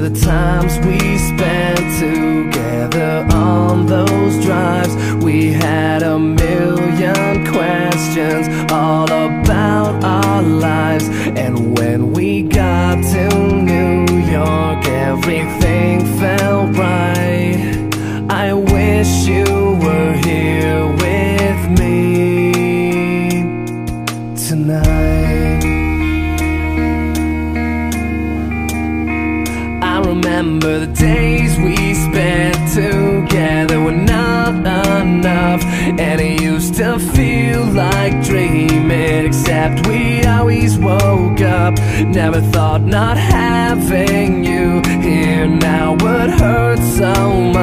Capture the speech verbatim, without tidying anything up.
the times we spent together on those drives. We had a million questions all about our lives. And when we got to New York, everything felt right. I wish you were here with me tonight. I remember the days we spent together were not enough, and it used to feel like dreaming, except we always woke up. Never thought not having you here now would hurt so much.